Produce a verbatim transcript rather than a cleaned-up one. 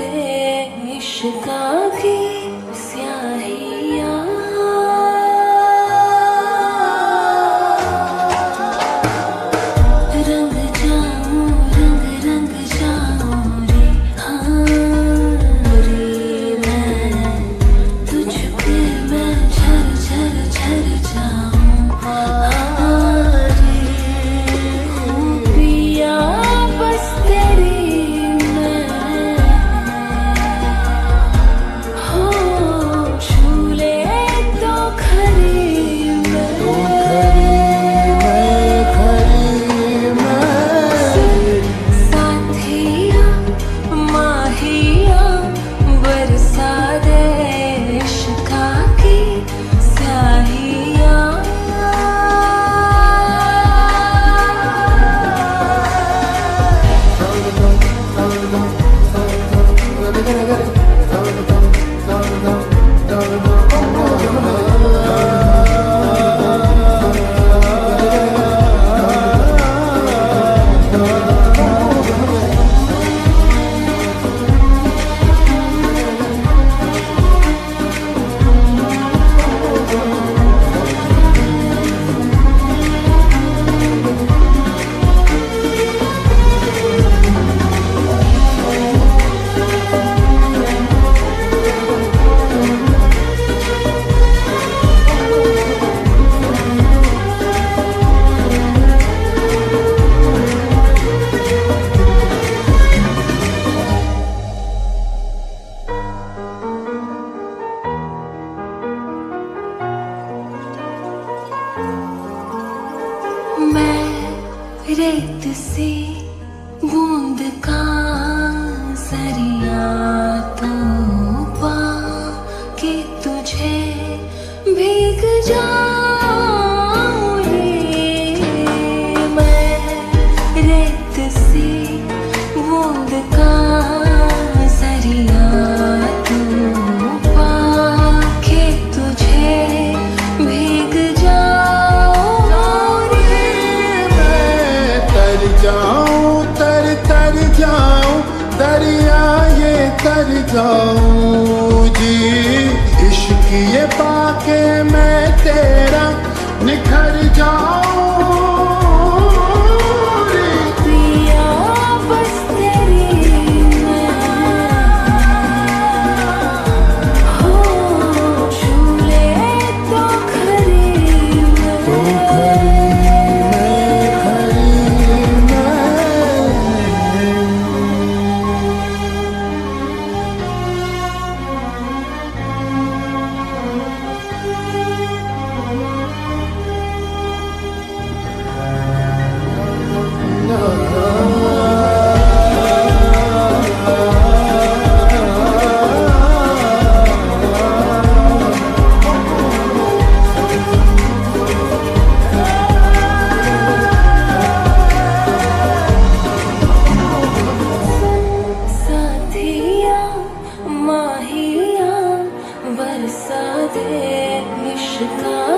दे इश्का की स्याहियाँ। रंग जाऊं रंग रंग जाऊं रे हाँ रे मैं तुझ पे मैं झर झर झर जाऊं हाँ रे पिया बस तेरी मैं हो झूले तो खरी मैं साथिया माहिया बरसा दे इश्का की स्याहियाँ। मैं रेत सी बूंद का सरिया तो पा कि तुझे भीग जाऊं रे। मैं रेत सी बूंद का सरिया तो पा कि तुझे भीग जाऊं तर तर जाऊं दरिया ये तर जाऊं जी इश्क ये पाके मैं तेरा निखर जाऊं रे पिया बस तेरी मैं हो झूले तो खरी मैं बरसा दे इश्का